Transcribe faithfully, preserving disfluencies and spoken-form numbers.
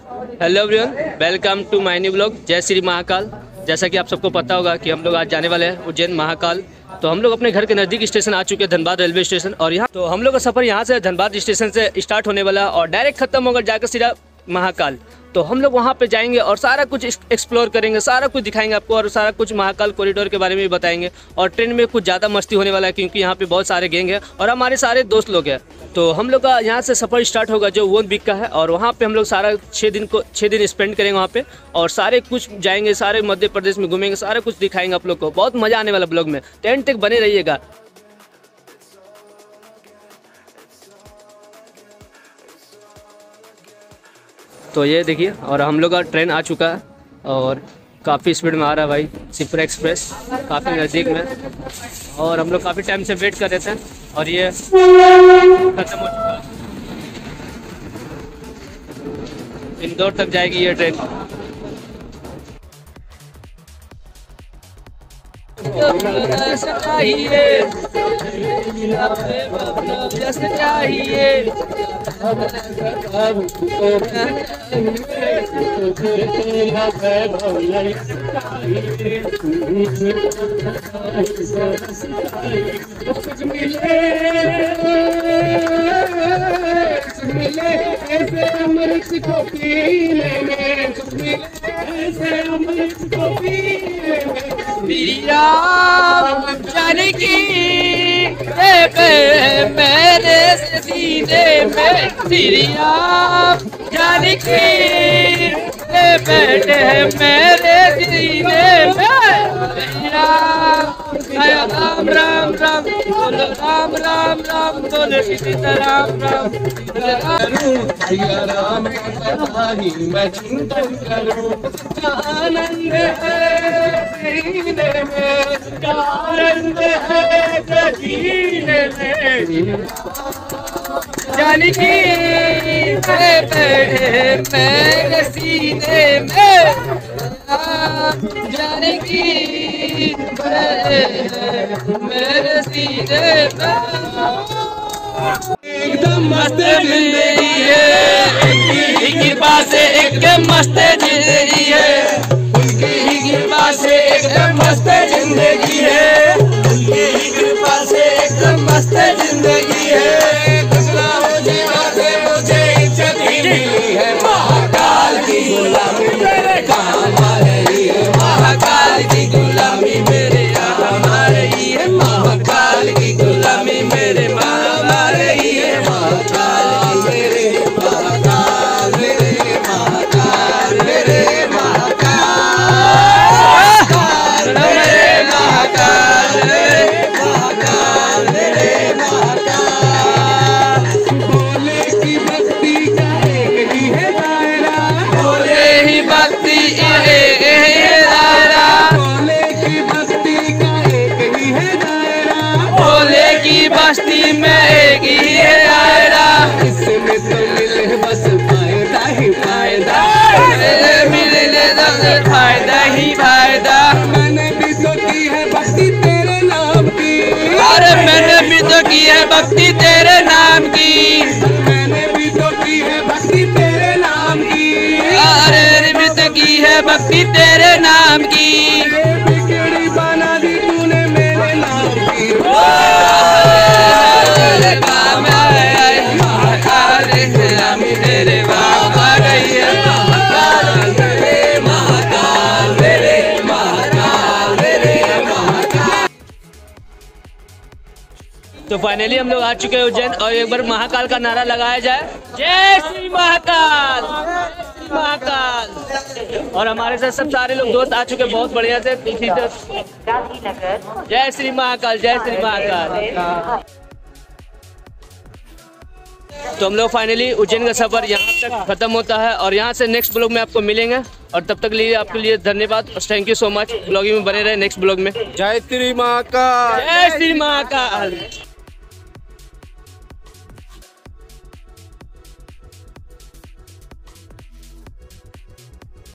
Hello everyone, welcome to my new blog. जय श्री महाकाल। जैसा कि आप सबको पता होगा कि हम लोग आज जाने वाले हैं उज्जैन महाकाल। तो हम लोग अपने घर के नज़दीक स्टेशन आ चुके हैं, धनबाद रेलवे स्टेशन। और यहाँ तो हम लोग का सफ़र यहाँ से धनबाद स्टेशन से स्टार्ट होने वाला है और डायरेक्ट खत्म होकर जाकर सीधा महाकाल। तो हम लोग वहाँ पे जाएंगे और सारा कुछ एक्सप्लोर करेंगे, सारा कुछ दिखाएंगे आपको और सारा कुछ महाकाल कॉरिडोर के बारे में भी बताएंगे। और ट्रेन में कुछ ज़्यादा मस्ती होने वाला है क्योंकि यहाँ पे बहुत सारे गैंग हैं और हमारे सारे दोस्त लोग हैं। तो हम लोग का यहाँ से सफ़र स्टार्ट होगा जो वन वीक का है और वहाँ पे हम लोग सारा छः दिन को छः दिन स्पेंड करेंगे वहाँ पे और सारे कुछ जाएंगे, सारे मध्य प्रदेश में घूमेंगे, सारा कुछ दिखाएंगे आप लोग को। बहुत मज़ा आने वाला ब्लॉग में, टेंट तक बने रहिएगा। तो ये देखिए, और हम लोग का ट्रेन आ चुका है और काफ़ी स्पीड में आ रहा है भाई, शिप्रा एक्सप्रेस काफ़ी नज़दीक में। और हम लोग काफ़ी टाइम से वेट कर रहे थे और ये खत्म हो चुका है। इंदौर तक जाएगी ये ट्रेन। मिले ऐसे अमृत को पीने में, मिले ऐसे अमृत को पीने में, मेरी राम जानकी मेरे सीने में, मेरी राम जानकी बैठे मेरे सीने में, मेरी राम राम राम राम बोलो, राम राम राम बोलो, सीता राम राम राम राम ही मैं चिंतन करूं। आनंद है जीने में, आनंद है जीने में, जानकी बैठे मेरे सीने में, जानकी मेरे सीने में। एकदम मस्त जिंदगी है, उनकी कृपा से एकदम मस्त जिंदगी है, उनकी कृपा से एकदम मस्त जिंदगी है, उनकी कृपा से एकदम मस्त जिंदगी है। गुलाम जीवा से मुझे इज्जत ही मिली है, महाकाल की गुलामी मेरे काम आ रही है, महाकाल की गुलामी मेरे काम आ रही है, महाकाल की गुलामी मेरे काम आ रही है, महाकाल मेरे महाकाल मेरे महाकाल मेरे महाकाल मेरे महाकाल मेरे महाकाल मेरे महाकाल। भोले की भक्ति का एक ही है दायरा, भोले ही भक्ति एक ही है दायरा, भोले की भक्ति का एक ही है दायरा, भोले की बस्ती में एक ही है दायरा। इसमें तो मिले बस फायदा ही फायदा, मिले बस फायदा ही फायदा। मैंने भी तो की है भक्ति तेरे नाम की, अरे मैंने भी तो की है भक्ति तेरे नाम की, मैंने भी तो की है भक्ति तेरे नाम की, अरे भी तो की है भक्ति तेरे नाम की। बिगड़ी बना दी तूने मेरे नाम की, काम आए महाकाल तेरे बाप आ गई है, महाकाल मेरे महाकाल मेरे महाकाल मेरे महाकाल। तो फाइनली हम लोग आ चुके हैं उज्जैन और एक बार महाकाल का नारा लगाया जाए, जय श्री महाकाल, जय श्री महाकाल। और हमारे साथ सब सारे लोग दोस्त आ चुके हैं बहुत बढ़िया से। जय श्री महाकाल, जय श्री महाकाल। तो हम लोग फाइनली उज्जैन का सफर यहाँ तक खत्म होता है और यहाँ से नेक्स्ट ब्लॉग में आपको मिलेंगे और तब तक लिए आपके लिए धन्यवाद और thank you so much. Blogging में बने रहे नेक्स्ट ब्लॉग में। जय श्री महाकाल, जय श्री महाकाल।